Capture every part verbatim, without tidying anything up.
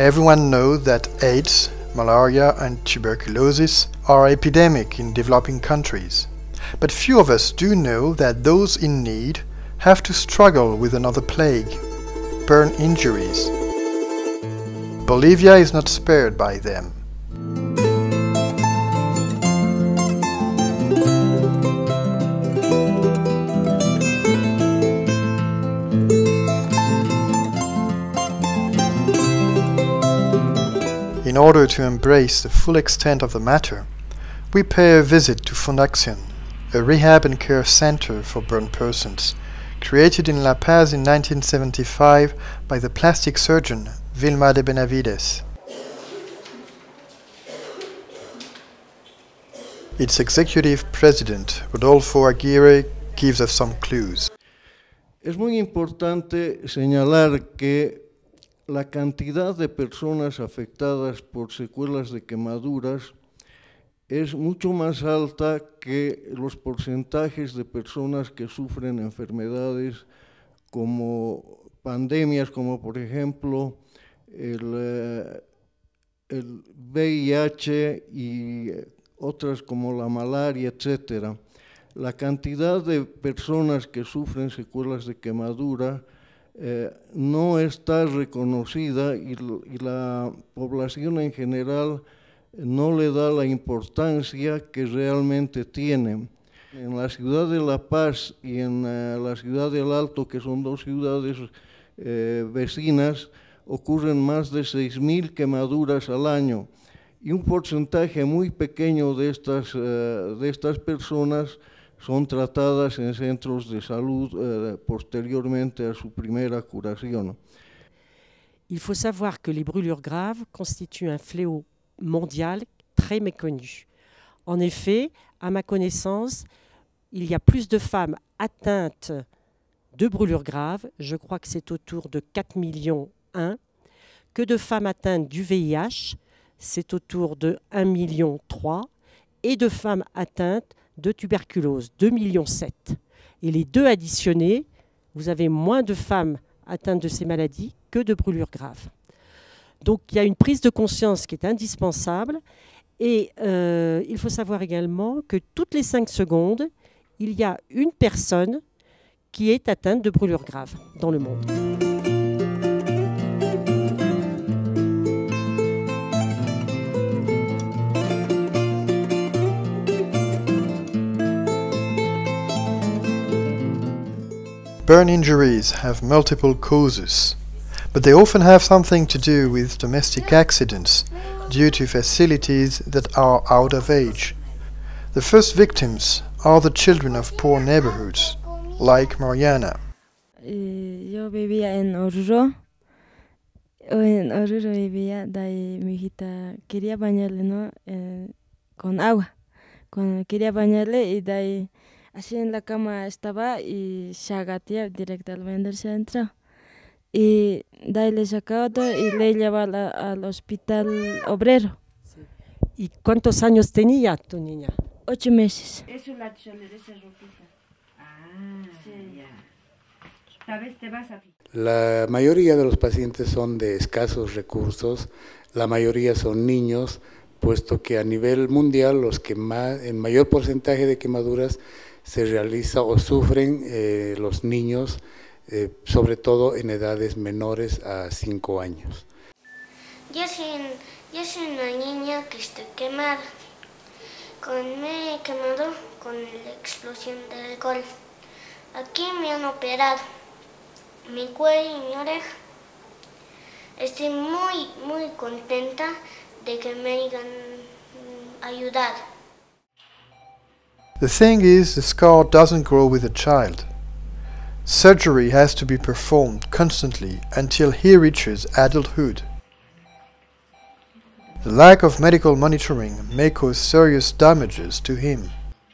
Everyone knows that AIDS, malaria and tuberculosis are epidemic in developing countries. But few of us do know that those in need have to struggle with another plague, burn injuries. Bolivia is not spared by them. In order to embrace the full extent of the matter, we pay a visit to Fundación, a rehab and care center for burn persons, created in La Paz in nineteen seventy-five by the plastic surgeon Vilma de Benavides. Its executive president, Rodolfo Aguirre, gives us some clues. Es muy importante señalar que la cantidad de personas afectadas por secuelas de quemaduras es mucho más alta que los porcentajes de personas que sufren enfermedades como pandemias, como por ejemplo el, el V I H y otras como la malaria, etcétera. La cantidad de personas que sufren secuelas de quemadura Eh, no está reconocida y, y la población en general no le da la importancia que realmente tiene. En la ciudad de La Paz y en uh, la ciudad del Alto, que son dos ciudades eh, vecinas, ocurren más de seis mil quemaduras al año y un porcentaje muy pequeño de estas, uh, de estas personas son tratadas en centros de salud eh, posteriormente a su primera curación. Il faut savoir que les brûlures graves constituent un fléau mondial très méconnu. En effet, à ma connaissance, il y a plus de femmes atteintes de brûlures graves, je crois que c'est autour de quatre millions un, que de femmes atteintes du V I H, c'est autour de un million trois, et de femmes atteintes de tuberculose, deux millions sept. Et les deux additionnés, vous avez moins de femmes atteintes de ces maladies que de brûlures graves. Donc il y a une prise de conscience qui est indispensable et euh, il faut savoir également que toutes les cinq secondes, il y a une personne qui est atteinte de brûlures graves dans le monde. Burn injuries have multiple causes, but they often have something to do with domestic accidents due to facilities that are out of age. The first victims are the children of poor neighborhoods, like Mariana. Yo vivía en Oruro, en Oruro vivía, de ahí mi hijita quería bañarle, ¿no? Eh, con agua, con, quería bañarle y de ahí así en la cama estaba y se agatía directo al vender centro. Y de ahí le sacaba y le llevaba al hospital obrero. Sí. ¿Y cuántos años tenía tu niña? Ocho meses. Eso es la esa ropita. Ah, sí. Ya. Tal vez te vas a... La mayoría de los pacientes son de escasos recursos, la mayoría son niños, puesto que a nivel mundial los que más, en mayor porcentaje de quemaduras se realiza o sufren eh, los niños, eh, sobre todo en edades menores a cinco años. Yo soy, yo soy una niña que está quemada. Con, me he quemado con la explosión del alcohol. Aquí me han operado mi cuello y mi oreja. Estoy muy, muy contenta de que me hayan ayudado. The thing is, the scar doesn't grow with a child. Surgery has to be performed constantly until he reaches adulthood. The lack of medical monitoring may cause serious damages to him.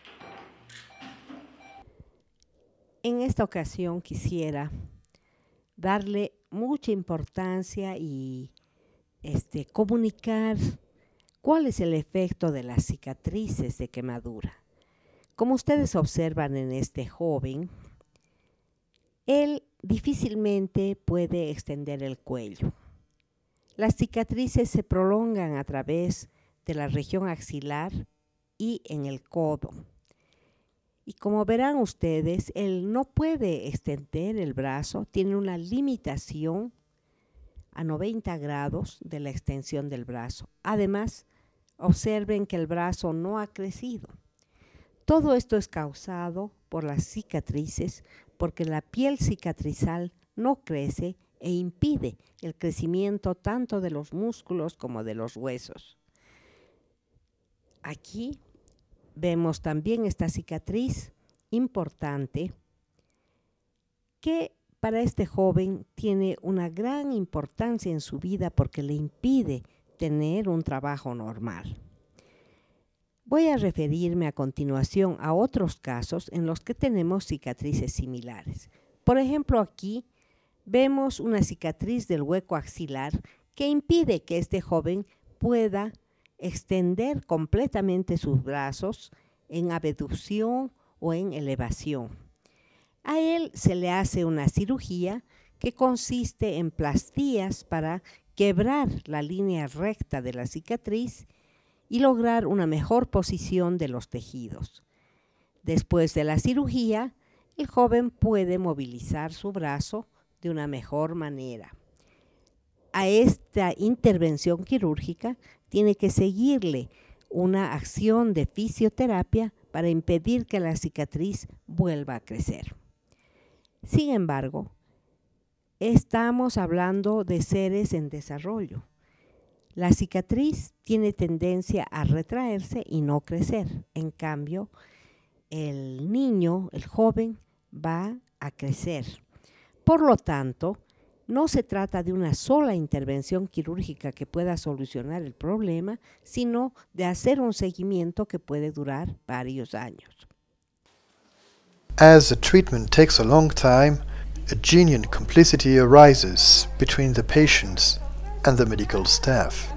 En esta ocasión quisiera darle mucha importancia y este, comunicar cuál es el efecto de las cicatrices de quemadura. Como ustedes observan en este joven, él difícilmente puede extender el cuello. Las cicatrices se prolongan a través de la región axilar y en el codo. Y como verán ustedes, él no puede extender el brazo, tiene una limitación a noventa grados de la extensión del brazo. Además, observen que el brazo no ha crecido. Todo esto es causado por las cicatrices, porque la piel cicatrizal no crece e impide el crecimiento tanto de los músculos como de los huesos. Aquí vemos también esta cicatriz importante que para este joven tiene una gran importancia en su vida porque le impide tener un trabajo normal. Voy a referirme a continuación a otros casos en los que tenemos cicatrices similares. Por ejemplo, aquí vemos una cicatriz del hueco axilar que impide que este joven pueda extender completamente sus brazos en abducción o en elevación. A él se le hace una cirugía que consiste en plastías para quebrar la línea recta de la cicatriz y lograr una mejor posición de los tejidos. Después de la cirugía, el joven puede movilizar su brazo de una mejor manera. A esta intervención quirúrgica tiene que seguirle una acción de fisioterapia para impedir que la cicatriz vuelva a crecer. Sin embargo, estamos hablando de seres en desarrollo. La cicatriz tiene tendencia a retraerse y no crecer. En cambio, el niño, el joven, va a crecer. Por lo tanto, no se trata de una sola intervención quirúrgica que pueda solucionar el problema, sino de hacer un seguimiento que puede durar varios años. As the treatment takes a long time, a genuine complicity arises between the patients and the medical staff.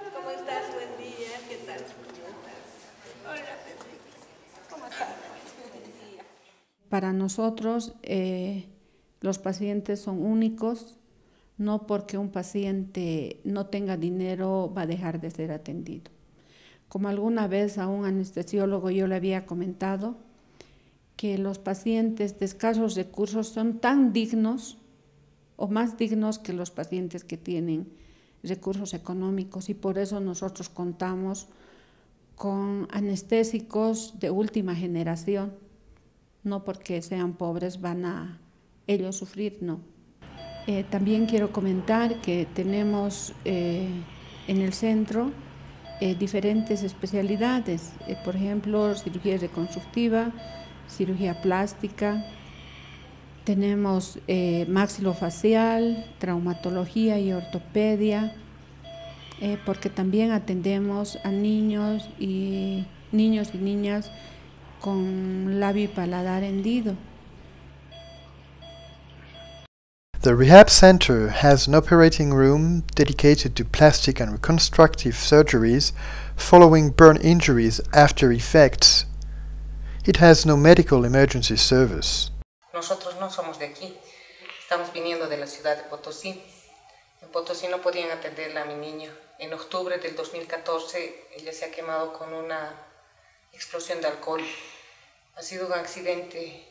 Para nosotros, eh, los pacientes son únicos, no porque un paciente no tenga dinero va a dejar de ser atendido. Como alguna vez a un anestesiólogo yo le había comentado, que los pacientes de escasos recursos son tan dignos o más dignos que los pacientes que tienen recursos económicos, y por eso nosotros contamos con anestésicos de última generación, no porque sean pobres van a ellos sufrir, no. Eh, también quiero comentar que tenemos eh, en el centro eh, diferentes especialidades, eh, por ejemplo, cirugía reconstructiva, cirugía plástica, tenemos eh, maxilofacial, traumatología y ortopedia, eh, porque también atendemos a niños y, niños y niñas con labio y paladar hendido. The Rehab Center has an operating room dedicated to plastic and reconstructive surgeries following burn injuries after effects. It has no medical emergency service. Nosotros no somos de aquí, estamos viniendo de la ciudad de Potosí. En Potosí no podían atenderla a mi niña. En octubre del dos mil catorce ella se ha quemado con una explosión de alcohol. Ha sido un accidente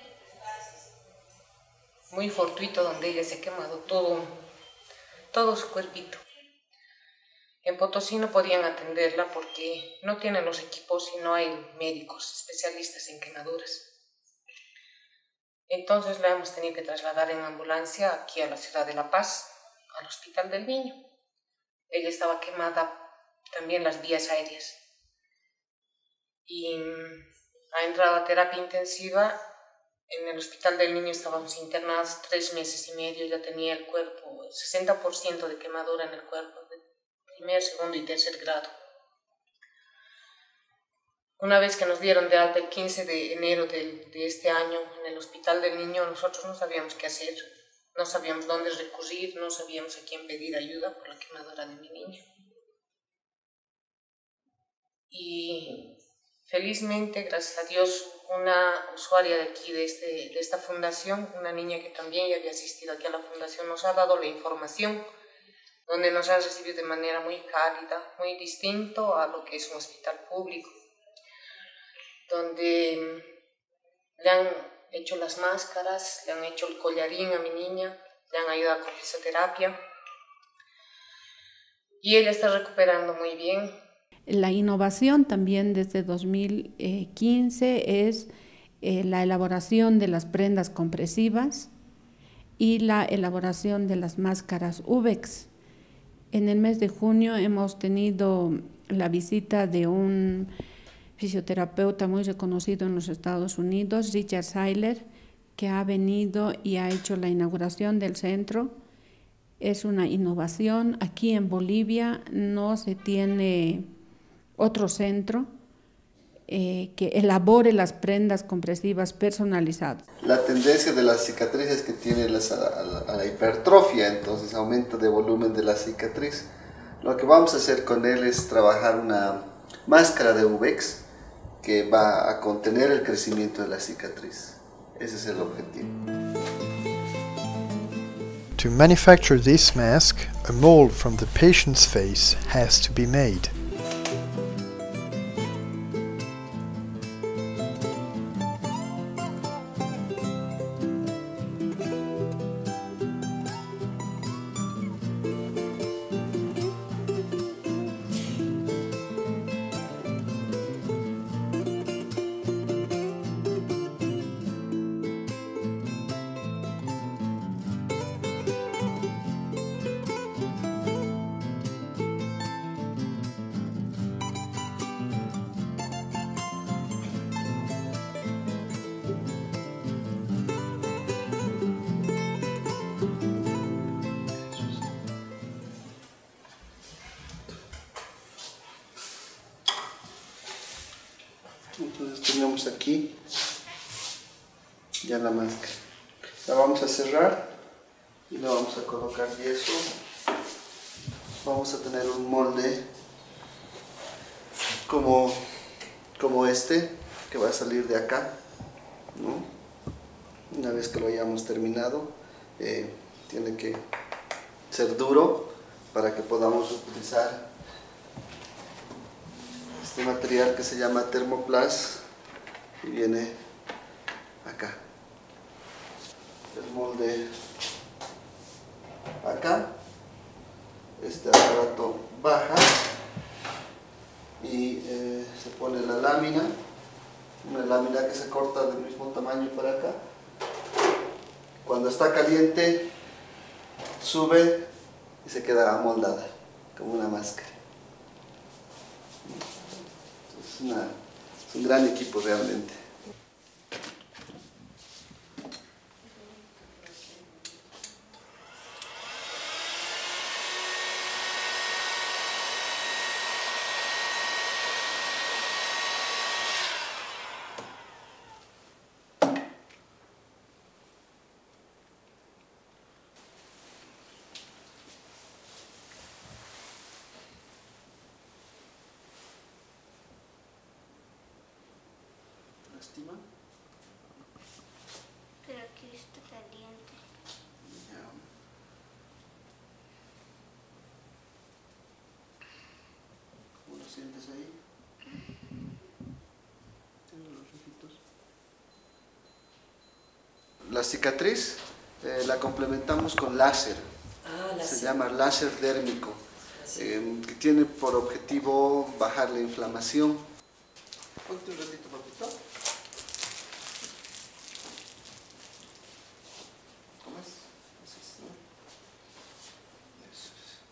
muy fortuito donde ella se ha quemado todo, todo su cuerpito. En Potosí no podían atenderla porque no tienen los equipos y no hay médicos especialistas en quemaduras. Entonces la hemos tenido que trasladar en ambulancia aquí a la ciudad de La Paz, al Hospital del Niño. Ella estaba quemada también las vías aéreas y ha entrado a terapia intensiva. En el Hospital del Niño estábamos internados tres meses y medio, ya tenía el cuerpo, sesenta por ciento de quemadura en el cuerpo, de primer, segundo y tercer grado. Una vez que nos dieron de alta el quince de enero de, de este año en el Hospital del Niño, nosotros no sabíamos qué hacer, no sabíamos dónde recurrir, no sabíamos a quién pedir ayuda por la quemadura de mi niño. Y felizmente, gracias a Dios, una usuaria de aquí, de, este, de esta fundación, una niña que también ya había asistido aquí a la fundación, nos ha dado la información donde nos han recibido de manera muy cálida, muy distinto a lo que es un hospital público, donde le han hecho las máscaras, le han hecho el collarín a mi niña, le han ayudado con fisioterapia y ella está recuperando muy bien. La innovación también desde dos mil quince es eh, la elaboración de las prendas compresivas y la elaboración de las máscaras UVEX. En el mes de junio hemos tenido la visita de un fisioterapeuta muy reconocido en los Estados Unidos, Richard Seiler, que ha venido y ha hecho la inauguración del centro. Es una innovación. Aquí en Bolivia no se tiene otro centro eh, que elabore las prendas compresivas personalizadas. La tendencia de las cicatrices que tiene las, a, la, a la hipertrofia, entonces aumento de volumen de la cicatriz. Lo que vamos a hacer con él es trabajar una máscara de UVEX que va a contener el crecimiento de la cicatriz. Ese es el objetivo. To manufacture this mask, a mold from the patient's face has to be made. Entonces tenemos aquí ya la máscara. La vamos a cerrar y la vamos a colocar yeso. Vamos a tener un molde como, como este que va a salir de acá, ¿no? Una vez que lo hayamos terminado, eh, tiene que ser duro para que podamos utilizar este material que se llama Thermoplast y viene acá. El molde acá, este aparato baja y eh, se pone la lámina, una lámina que se corta del mismo tamaño para acá. Cuando está caliente sube y se queda amoldada como una máscara. Es, una, es un gran equipo realmente. ¿Lastima? Pero aquí está caliente. Ya. ¿Cómo lo sientes ahí? ¿Tienes los ojitos? La cicatriz eh, la complementamos con láser. Ah, láser. Se llama láser dérmico, eh, que tiene por objetivo bajar la inflamación. Ponte un ratito, papito. ¿Cómo es? Así es, ¿no? Eso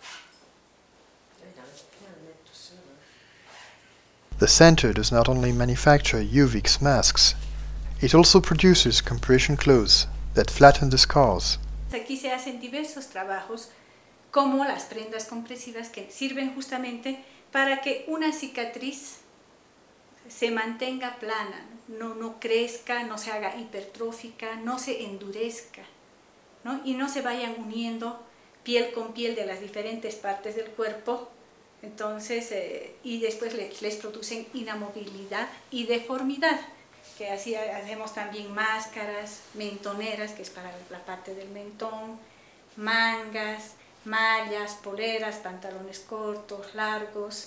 es. The center does not only manufacture UVEX masks, it also produces compression clothes that flatten the scars. Aquí se hacen diversos trabajos como las prendas compresivas que sirven justamente para que una cicatriz se mantenga plana, no, no crezca, no se haga hipertrófica, no se endurezca, ¿no? Y no se vayan uniendo piel con piel de las diferentes partes del cuerpo, entonces, eh, y después les, les producen inamovilidad y deformidad, que así hacemos también máscaras, mentoneras, que es para la parte del mentón, mangas, mallas, poleras, pantalones cortos, largos.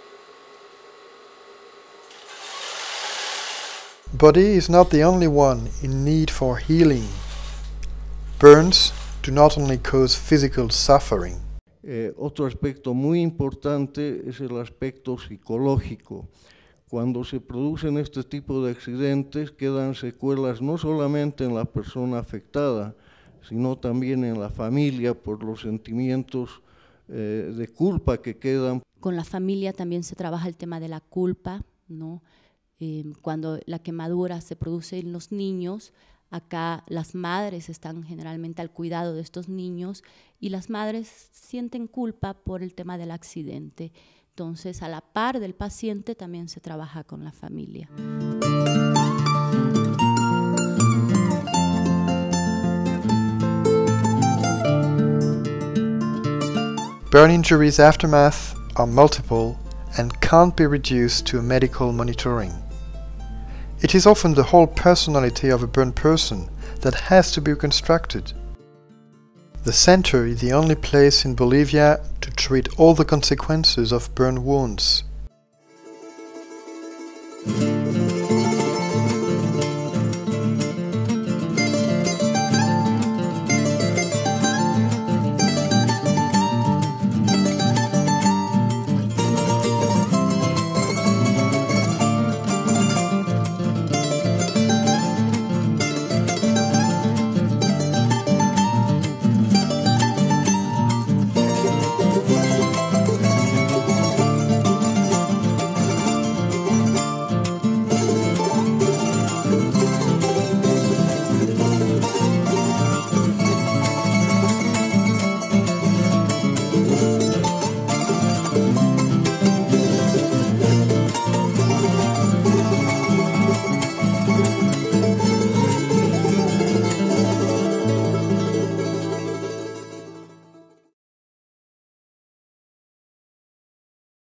Body is not the only one in need for healing. Burns do not only cause physical suffering. Eh, otro aspecto muy importante es el aspecto psicológico. Cuando se producen este tipo de accidentes quedan secuelas no solamente en la persona afectada, sino también en la familia por los sentimientos eh, de culpa que quedan. Con la familia también se trabaja el tema de la culpa, ¿no? Eh, cuando la quemadura se produce en los niños, acá las madres están generalmente al cuidado de estos niños y las madres sienten culpa por el tema del accidente. Entonces, a la par del paciente también se trabaja con la familia. Burn injuries' aftermath are multiple and can't be reduced to a medical monitoring. It is often the whole personality of a burned person that has to be reconstructed. The center is the only place in Bolivia to treat all the consequences of burn wounds.